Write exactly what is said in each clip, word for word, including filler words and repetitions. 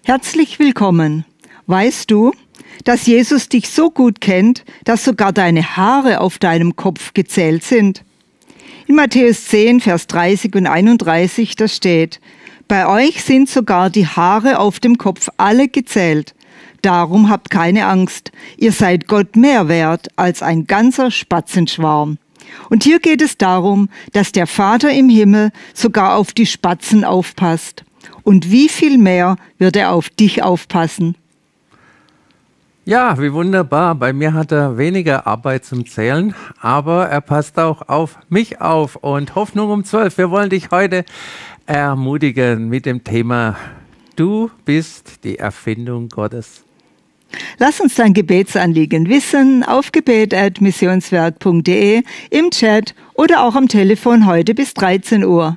Herzlich willkommen. Weißt du, dass Jesus dich so gut kennt, dass sogar deine Haare auf deinem Kopf gezählt sind? In Matthäus zehn, Vers dreißig und einunddreißig, da steht: Bei euch sind sogar die Haare auf dem Kopf alle gezählt. Darum habt keine Angst. Ihr seid Gott mehr wert als ein ganzer Spatzenschwarm. Und hier geht es darum, dass der Vater im Himmel sogar auf die Spatzen aufpasst. Und wie viel mehr wird er auf dich aufpassen? Ja, wie wunderbar. Bei mir hat er weniger Arbeit zum Zählen, aber er passt auch auf mich auf. Und Hoffnung um zwölf. Wir wollen dich heute ermutigen mit dem Thema: Du bist die Erfindung Gottes. Lass uns dein Gebetsanliegen wissen auf gebet at missionswerk punkt de, im Chat oder auch am Telefon heute bis dreizehn Uhr.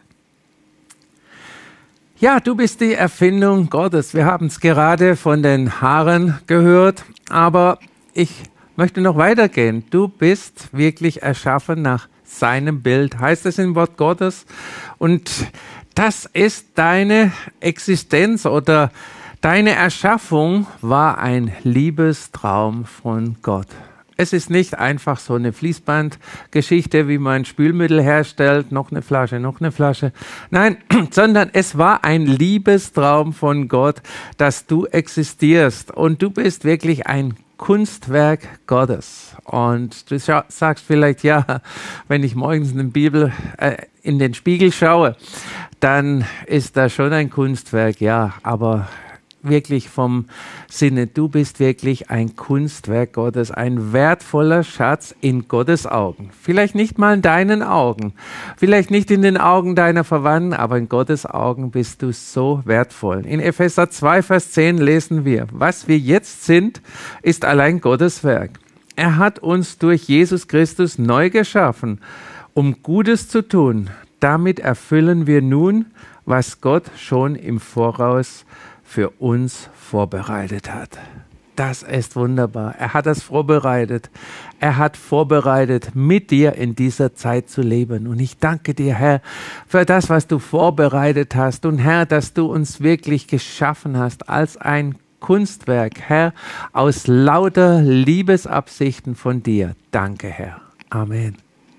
Ja, du bist die Erfindung Gottes. Wir haben es gerade von den Haaren gehört, aber ich möchte noch weitergehen. Du bist wirklich erschaffen nach seinem Bild, heißt es im Wort Gottes. Und das ist deine Existenz oder deine Erschaffung war ein Liebestraum von Gott. Es ist nicht einfach so eine Fließbandgeschichte, wie man Spülmittel herstellt, noch eine Flasche, noch eine Flasche. Nein, sondern es war ein Liebestraum von Gott, dass du existierst. Und du bist wirklich ein Kunstwerk Gottes. Und du sagst vielleicht, ja, wenn ich morgens in, den Bibel, äh, in den Spiegel schaue, dann ist das schon ein Kunstwerk, ja, aber wirklich vom Sinne, du bist wirklich ein Kunstwerk Gottes, ein wertvoller Schatz in Gottes Augen. Vielleicht nicht mal in deinen Augen, vielleicht nicht in den Augen deiner Verwandten, aber in Gottes Augen bist du so wertvoll. In Epheser zwei, Vers zehn lesen wir: Was wir jetzt sind, ist allein Gottes Werk. Er hat uns durch Jesus Christus neu geschaffen, um Gutes zu tun. Damit erfüllen wir nun, was Gott schon im Voraus für uns vorbereitet hat. Das ist wunderbar. Er hat das vorbereitet. Er hat vorbereitet, mit dir in dieser Zeit zu leben. Und ich danke dir, Herr, für das, was du vorbereitet hast. Und Herr, dass du uns wirklich geschaffen hast als ein Kunstwerk, Herr, aus lauter Liebesabsichten von dir. Danke, Herr. Amen.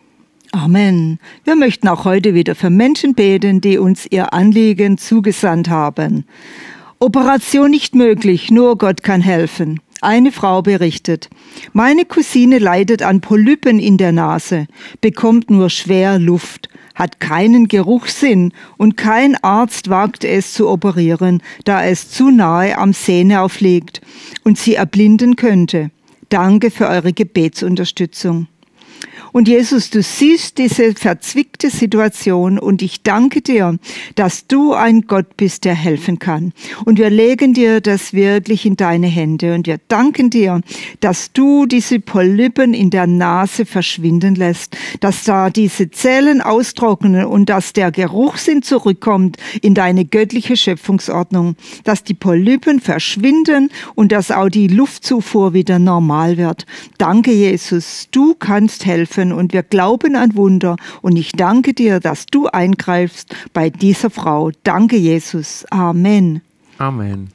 Amen. Wir möchten auch heute wieder für Menschen beten, die uns ihr Anliegen zugesandt haben. Operation nicht möglich, nur Gott kann helfen. Eine Frau berichtet: Meine Cousine leidet an Polypen in der Nase, bekommt nur schwer Luft, hat keinen Geruchssinn und kein Arzt wagt es zu operieren, da es zu nahe am Sehnerv liegt und sie erblinden könnte. Danke für eure Gebetsunterstützung. Und Jesus, du siehst diese verzwickte Situation und ich danke dir, dass du ein Gott bist, der helfen kann. Und wir legen dir das wirklich in deine Hände und wir danken dir, dass du diese Polypen in der Nase verschwinden lässt, dass da diese Zellen austrocknen und dass der Geruchssinn zurückkommt in deine göttliche Schöpfungsordnung, dass die Polypen verschwinden und dass auch die Luftzufuhr wieder normal wird. Danke, Jesus, du kannst helfen. Und wir glauben an Wunder. Und ich danke dir, dass du eingreifst bei dieser Frau. Danke, Jesus. Amen. Amen.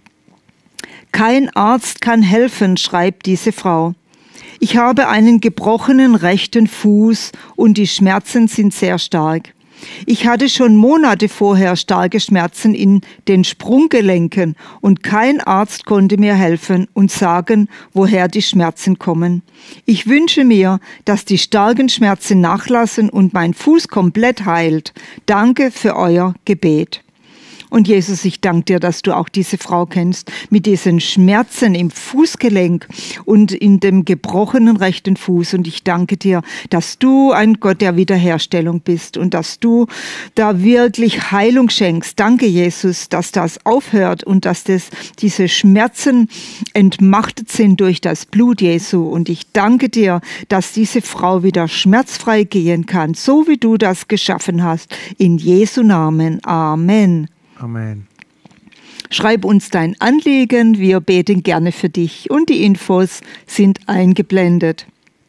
Kein Arzt kann helfen, schreibt diese Frau. Ich habe einen gebrochenen rechten Fuß und die Schmerzen sind sehr stark. Ich hatte schon Monate vorher starke Schmerzen in den Sprunggelenken und kein Arzt konnte mir helfen und sagen, woher die Schmerzen kommen. Ich wünsche mir, dass die starken Schmerzen nachlassen und mein Fuß komplett heilt. Danke für euer Gebet. Und Jesus, ich danke dir, dass du auch diese Frau kennst mit diesen Schmerzen im Fußgelenk und in dem gebrochenen rechten Fuß. Und ich danke dir, dass du ein Gott der Wiederherstellung bist und dass du da wirklich Heilung schenkst. Danke, Jesus, dass das aufhört und dass das, diese Schmerzen entmachtet sind durch das Blut Jesu. Und ich danke dir, dass diese Frau wieder schmerzfrei gehen kann, so wie du das geschaffen hast. In Jesu Namen. Amen. Amen. Schreib uns dein Anliegen, wir beten gerne für dich und die Infos sind eingeblendet.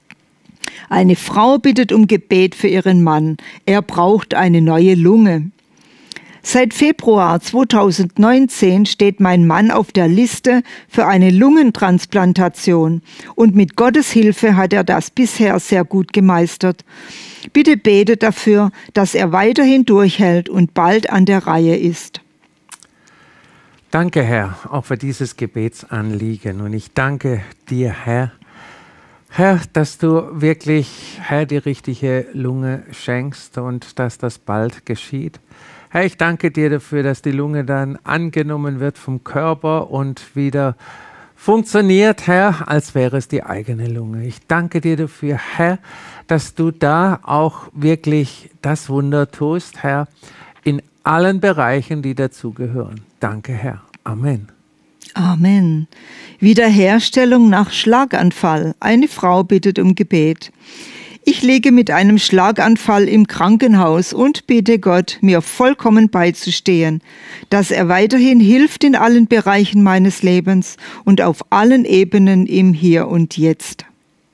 Eine Frau bittet um Gebet für ihren Mann. Er braucht eine neue Lunge. Seit Februar zweitausendneunzehn steht mein Mann auf der Liste für eine Lungentransplantation und mit Gottes Hilfe hat er das bisher sehr gut gemeistert. Bitte betet dafür, dass er weiterhin durchhält und bald an der Reihe ist. Danke, Herr, auch für dieses Gebetsanliegen. Und ich danke dir, Herr, Herr, dass du wirklich, Herr, die richtige Lunge schenkst und dass das bald geschieht. Herr, ich danke dir dafür, dass die Lunge dann angenommen wird vom Körper und wieder funktioniert, Herr, als wäre es die eigene Lunge. Ich danke dir dafür, Herr, dass du da auch wirklich das Wunder tust, Herr, in allen Bereichen, die dazugehören. Danke, Herr. Amen. Amen. Wiederherstellung nach Schlaganfall. Eine Frau bittet um Gebet. Ich liege mit einem Schlaganfall im Krankenhaus und bitte Gott, mir vollkommen beizustehen, dass er weiterhin hilft in allen Bereichen meines Lebens und auf allen Ebenen im Hier und Jetzt.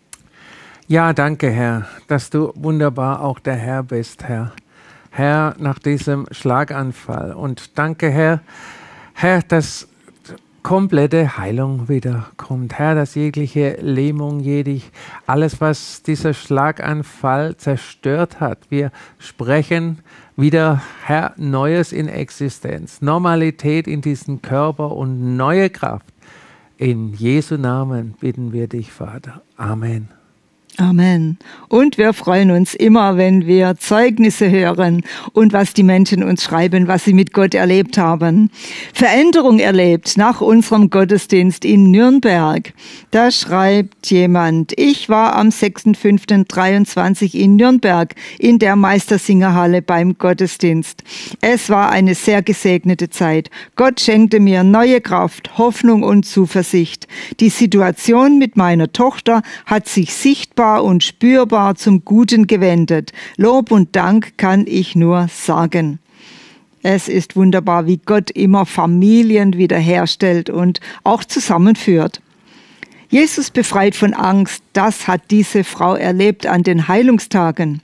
Ja, danke, Herr, dass du wunderbar auch der Herr bist, Herr. Herr, nach diesem Schlaganfall. Und danke, Herr, Herr, dass komplette Heilung wiederkommt. Herr, dass jegliche Lähmung, jedig, alles, was dieser Schlaganfall zerstört hat, wir sprechen wieder, Herr, Neues in Existenz, Normalität in diesen Körper und neue Kraft. In Jesu Namen bitten wir dich, Vater. Amen. Amen. Und wir freuen uns immer, wenn wir Zeugnisse hören und was die Menschen uns schreiben, was sie mit Gott erlebt haben. Veränderung erlebt nach unserem Gottesdienst in Nürnberg. Da schreibt jemand: Ich war am sechster fünfter dreiundzwanzig in Nürnberg in der Meistersingerhalle beim Gottesdienst. Es war eine sehr gesegnete Zeit. Gott schenkte mir neue Kraft, Hoffnung und Zuversicht. Die Situation mit meiner Tochter hat sich sichtbar und spürbar zum Guten gewendet. Lob und Dank kann ich nur sagen. Es ist wunderbar, wie Gott immer Familien wiederherstellt und auch zusammenführt. Jesus befreit von Angst, das hat diese Frau erlebt an den Heilungstagen.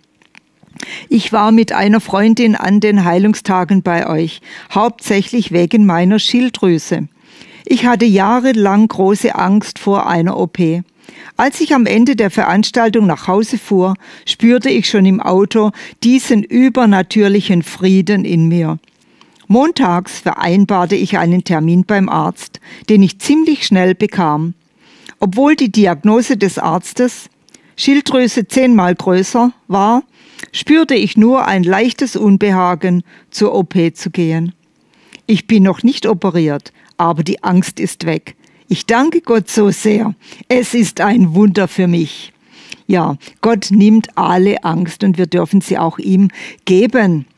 Ich war mit einer Freundin an den Heilungstagen bei euch, hauptsächlich wegen meiner Schilddrüse. Ich hatte jahrelang große Angst vor einer O P. Als ich am Ende der Veranstaltung nach Hause fuhr, spürte ich schon im Auto diesen übernatürlichen Frieden in mir. Montags vereinbarte ich einen Termin beim Arzt, den ich ziemlich schnell bekam. Obwohl die Diagnose des Arztes, Schilddrüse zehnmal größer, war, spürte ich nur ein leichtes Unbehagen, zur O P zu gehen. Ich bin noch nicht operiert, aber die Angst ist weg. Ich danke Gott so sehr. Es ist ein Wunder für mich. Ja, Gott nimmt alle Angst und wir dürfen sie auch ihm geben.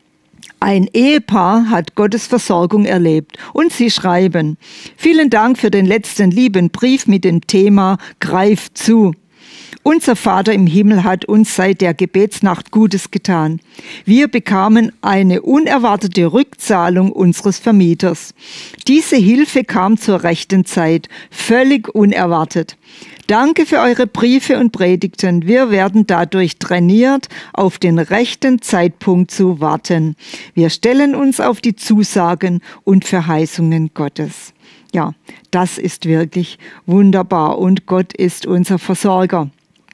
Ein Ehepaar hat Gottes Versorgung erlebt und sie schreiben: Vielen Dank für den letzten lieben Brief mit dem Thema Greif zu. Unser Vater im Himmel hat uns seit der Gebetsnacht Gutes getan. Wir bekamen eine unerwartete Rückzahlung unseres Vermieters. Diese Hilfe kam zur rechten Zeit, völlig unerwartet. Danke für eure Briefe und Predigten. Wir werden dadurch trainiert, auf den rechten Zeitpunkt zu warten. Wir stellen uns auf die Zusagen und Verheißungen Gottes. Ja, das ist wirklich wunderbar und Gott ist unser Versorger.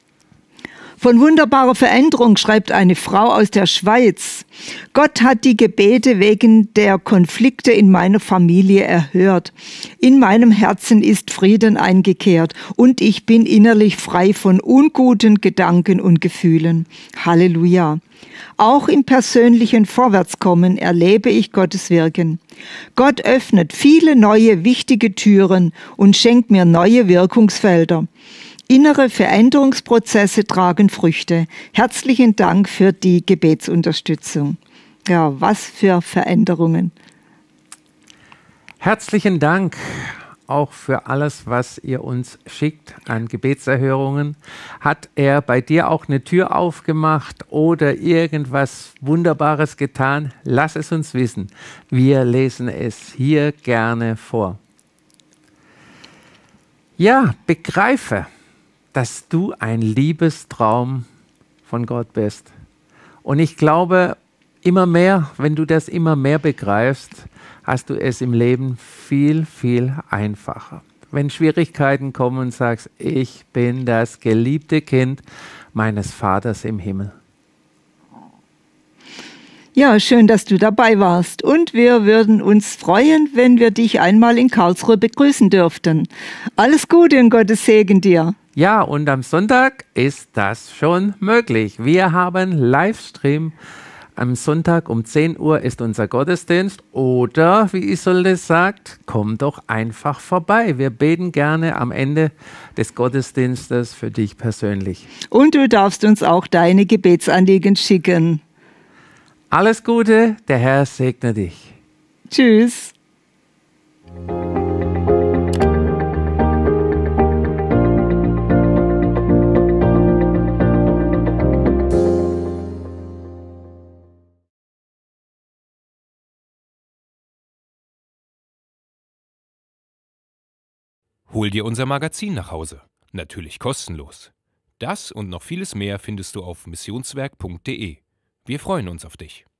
Von wunderbarer Veränderung schreibt eine Frau aus der Schweiz: Gott hat die Gebete wegen der Konflikte in meiner Familie erhört. In meinem Herzen ist Frieden eingekehrt und ich bin innerlich frei von unguten Gedanken und Gefühlen. Halleluja. Auch im persönlichen Vorwärtskommen erlebe ich Gottes Wirken. Gott öffnet viele neue, wichtige Türen und schenkt mir neue Wirkungsfelder. Innere Veränderungsprozesse tragen Früchte. Herzlichen Dank für die Gebetsunterstützung. Ja, was für Veränderungen. Herzlichen Dank auch für alles, was ihr uns schickt an Gebetserhörungen. Hat er bei dir auch eine Tür aufgemacht oder irgendwas Wunderbares getan? Lass es uns wissen. Wir lesen es hier gerne vor. Ja, begreife, dass du ein Liebestraum von Gott bist. Und ich glaube, immer mehr, wenn du das immer mehr begreifst, hast du es im Leben viel, viel einfacher. Wenn Schwierigkeiten kommen und sagst, ich bin das geliebte Kind meines Vaters im Himmel. Ja, schön, dass du dabei warst. Und wir würden uns freuen, wenn wir dich einmal in Karlsruhe begrüßen dürften. Alles Gute und Gottes Segen dir. Ja, und am Sonntag ist das schon möglich. Wir haben Livestream. Am Sonntag um zehn Uhr ist unser Gottesdienst. Oder, wie Isolde sagt, komm doch einfach vorbei. Wir beten gerne am Ende des Gottesdienstes für dich persönlich. Und du darfst uns auch deine Gebetsanliegen schicken. Alles Gute, der Herr segne dich. Tschüss. Hol dir unser Magazin nach Hause. Natürlich kostenlos. Das und noch vieles mehr findest du auf missionswerk punkt de. Wir freuen uns auf dich.